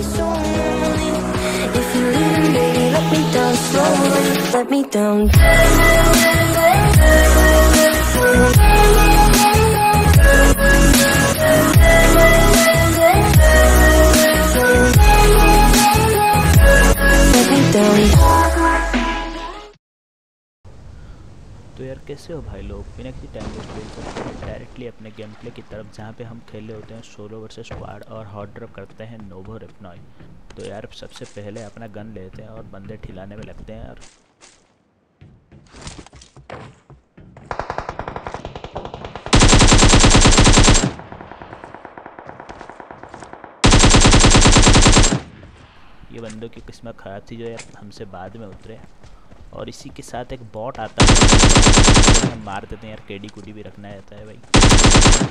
so lonely. If you're leaving, baby, let me down slowly. Let me down. Let me down. तो यार कैसे हो भाई लोग, बिना किसी टाइम वेस्ट डायरेक्टली अपने गेम प्ले की तरफ, जहाँ पे हम खेले होते हैं सोलो वर्सेस स्क्वाड और हॉट ड्रॉप करते हैं नोवो रिपनॉय। तो यार सबसे पहले अपना गन लेते हैं और बंदे ठिलाने में लगते हैं यार। ये बंदों की किस्मत ख़राब थी जो यार हमसे बाद में उतरे, और इसी के साथ एक बॉट आता है, हम मार देते हैं यार। केडी कुडी भी रखना रहता है भाई।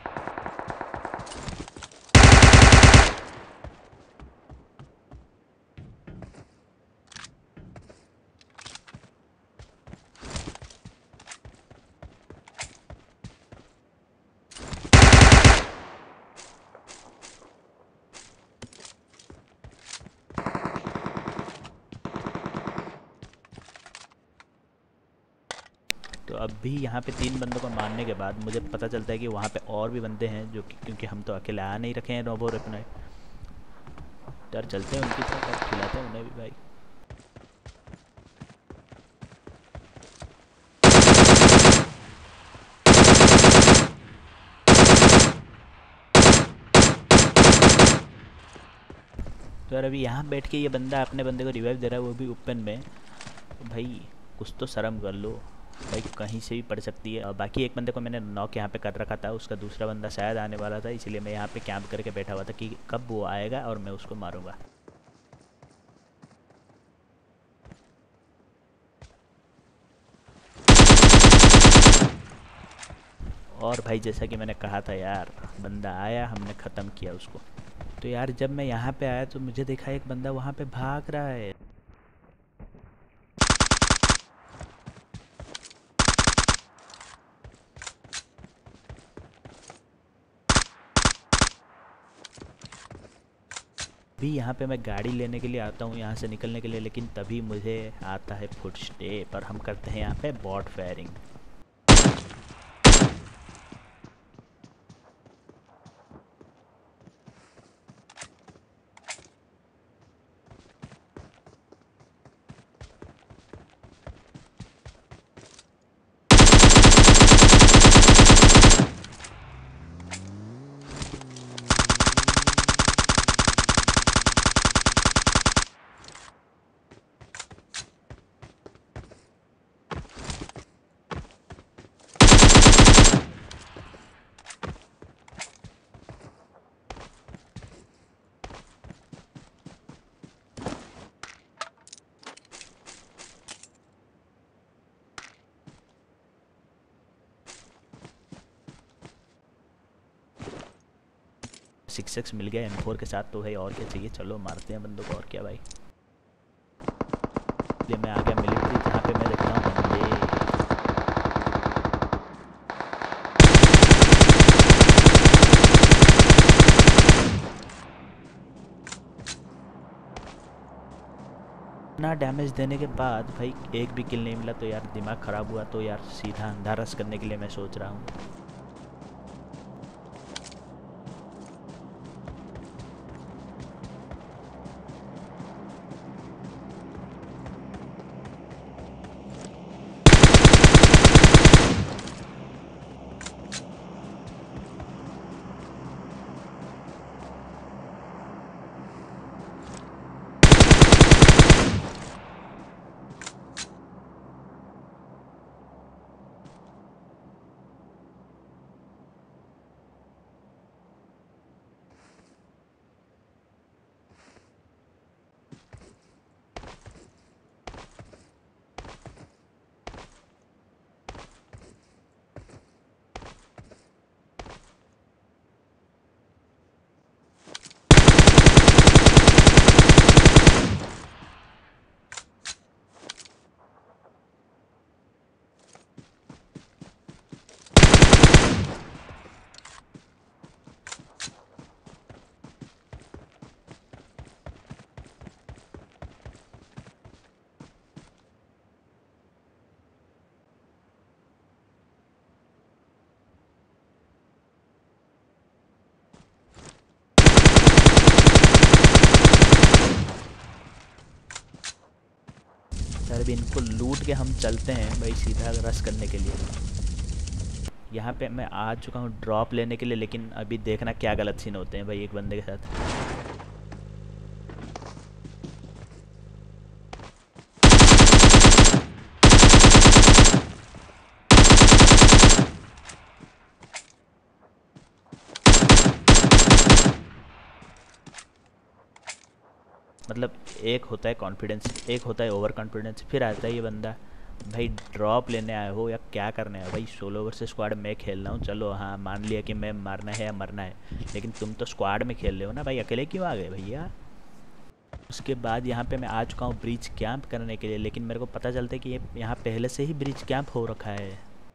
तो अब भी यहाँ पे 3 बंदों को मारने के बाद मुझे पता चलता है कि वहाँ पे और भी बंदे हैं, जो कि क्योंकि हम तो अकेले आ नहीं रखे हैं नोवो रिपनॉय। यार चलते हैं उनकी तरफ और खिलाते हैं उन्हें भी भाई। तो यार अभी यहाँ बैठ के ये बंदा अपने बंदे को रिवाइव दे रहा है, वो भी ओपन में। तो भाई कुछ तो शर्म कर लो भाई, कहीं से भी पड़ सकती है। और बाकी एक बंदे को मैंने नॉक यहाँ पे कर रखा था, उसका दूसरा बंदा शायद आने वाला था, इसलिए मैं यहाँ पे कैंप करके बैठा हुआ था कि कब वो आएगा और मैं उसको मारूंगा। और भाई जैसा कि मैंने कहा था यार, बंदा आया, हमने ख़त्म किया उसको। तो यार जब मैं यहाँ पे आया तो मुझे देखा एक बंदा वहाँ पे भाग रहा है। भी यहाँ पे मैं गाड़ी लेने के लिए आता हूँ यहाँ से निकलने के लिए, लेकिन तभी मुझे आता है फुटस्टेप और हम करते हैं यहाँ पे बॉट फायरिंग। सिक्स मिल गया M4 के साथ, तो भाई और क्या चाहिए, चलो मारते हैं बंदों को, और क्या भाई। ये मैं आ गया मिलिट्री, जहाँ पे मैं देखता हूँ बंदे। ना डैमेज देने के बाद भाई एक भी किल नहीं मिला, तो यार दिमाग ख़राब हुआ। तो यार सीधा अंधा रस करने के लिए मैं सोच रहा हूँ। यार अभी इनको लूट के हम चलते हैं भाई सीधा रश करने के लिए। यहाँ पे मैं आ चुका हूँ ड्रॉप लेने के लिए, लेकिन अभी देखना क्या गलत सीन होते हैं भाई एक बंदे के साथ। मतलब एक होता है कॉन्फिडेंस, एक होता है ओवर कॉन्फिडेंस, फिर आता है ये बंदा भाई ड्रॉप लेने आए हो या क्या करने आए भाई। सोलो वर्सेस स्क्वाड मैं खेल रहा हूँ, चलो हाँ मान लिया कि मैं मारना है या मरना है, लेकिन तुम तो स्क्वाड में खेल रहे हो ना भाई, अकेले क्यों आ गए भैया। उसके बाद यहाँ पे मैं आ चुका हूँ ब्रिज कैंप करने के लिए, लेकिन मेरे को पता चलता है कि ये यहाँ पहले से ही ब्रिज कैंप हो रखा है।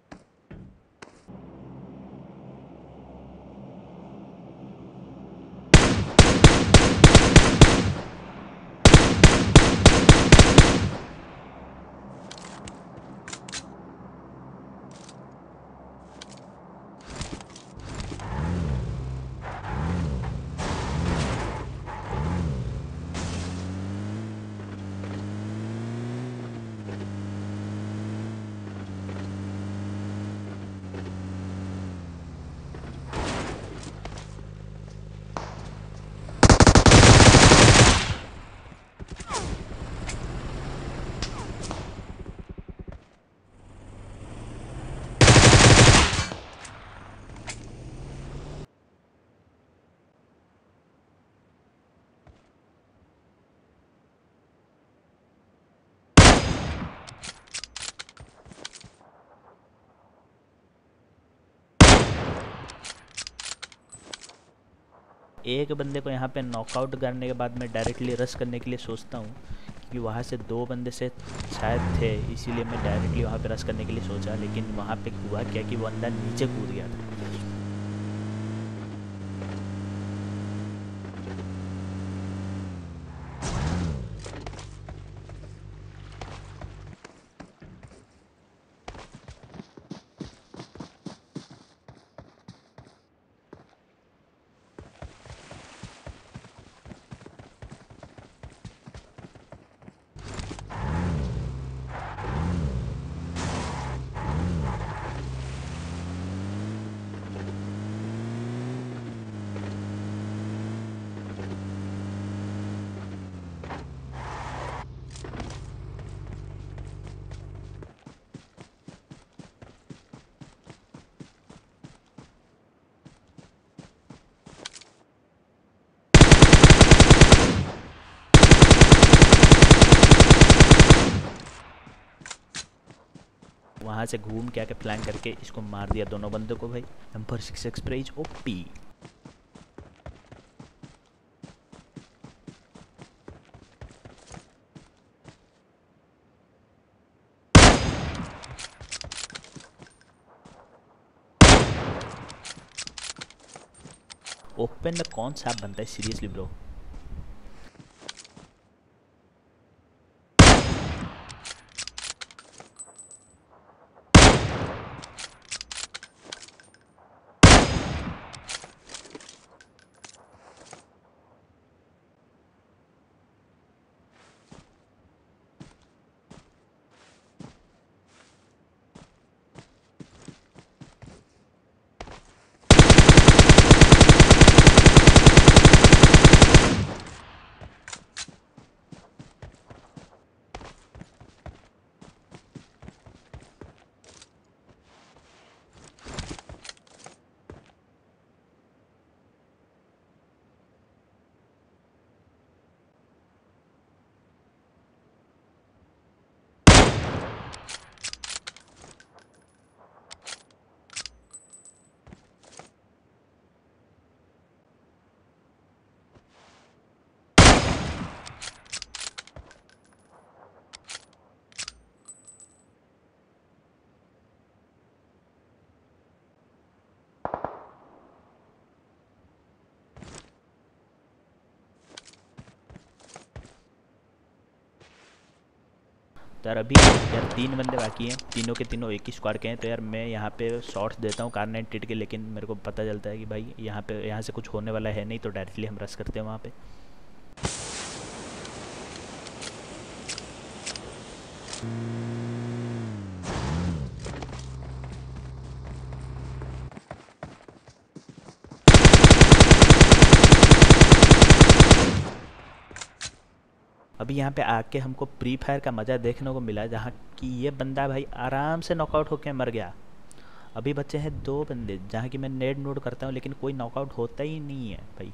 एक बंदे को यहाँ पे नॉकआउट करने के बाद मैं डायरेक्टली रश करने के लिए सोचता हूँ, क्योंकि वहाँ से दो बंदे से शायद थे, इसीलिए मैं डायरेक्टली वहाँ पे रश करने के लिए सोचा, लेकिन वहाँ पे हुआ क्या कि वो बंदा नीचे कूद गया था। वहाँ से घूम के आके प्लान करके इसको मार दिया दोनों बंदों को भाई। Number 6 एक्सप्रेज OP. ओपन में कौन सा बनता है सीरियसली ब्रो। तो यार अभी यार 3 बंदे बाकी हैं, तीनों के तीनों एक ही स्क्वाड के हैं। तो यार मैं यहाँ पे शॉट्स देता हूँ कार 98 के, लेकिन मेरे को पता चलता है कि भाई यहाँ से कुछ होने वाला है नहीं, तो डायरेक्टली हम रश करते हैं वहाँ पे। अभी यहाँ पे आके हमको प्री फायर का मज़ा देखने को मिला, जहाँ कि ये बंदा भाई आराम से नॉकआउट होके मर गया। अभी बच्चे हैं 2 बंदे, जहाँ कि मैं नेड नोड करता हूँ लेकिन कोई नॉकआउट होता ही नहीं है भाई।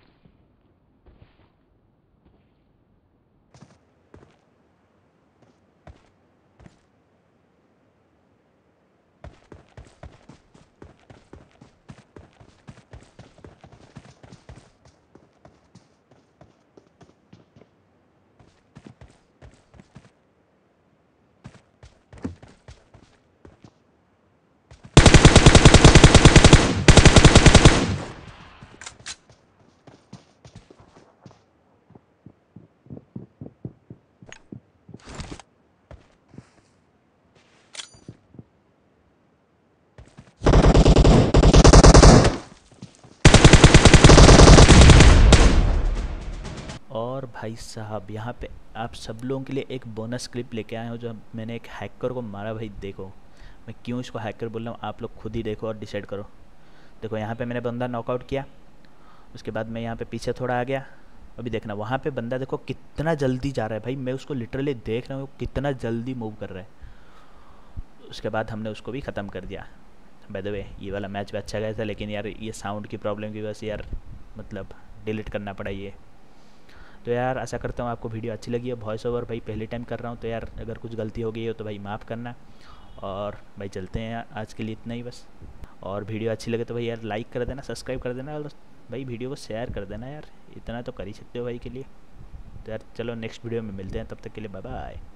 और भाई साहब यहाँ पे आप सब लोगों के लिए एक बोनस क्लिप लेके आया हूँ, जो मैंने एक हैकर को मारा। भाई देखो, मैं क्यों इसको हैकर बोल रहा हूँ, आप लोग खुद ही देखो और डिसाइड करो। देखो यहाँ पे मैंने बंदा नॉकआउट किया, उसके बाद मैं यहाँ पे पीछे थोड़ा आ गया। अभी देखना वहाँ पे बंदा देखो कितना जल्दी जा रहा है भाई, मैं उसको लिटरली देख रहा हूँ कितना जल्दी मूव कर रहा है। उसके बाद हमने उसको भी ख़त्म कर दिया। बाय द वे ये वाला मैच भी अच्छा गया था, लेकिन यार ये साउंड की प्रॉब्लम की वजह से यार मतलब डिलीट करना पड़ा ये। तो यार आशा करता हूँ आपको वीडियो अच्छी लगी है। वॉइस ओवर भाई पहले टाइम कर रहा हूँ, तो यार अगर कुछ गलती हो गई हो तो भाई माफ़ करना। और भाई चलते हैं यार, आज के लिए इतना ही बस। और वीडियो अच्छी लगे तो भाई यार लाइक कर देना, सब्सक्राइब कर देना, और भाई वीडियो को शेयर कर देना यार, इतना तो कर ही सकते हो भाई के लिए। तो यार चलो नेक्स्ट वीडियो में मिलते हैं, तब तक के लिए बाय बाय।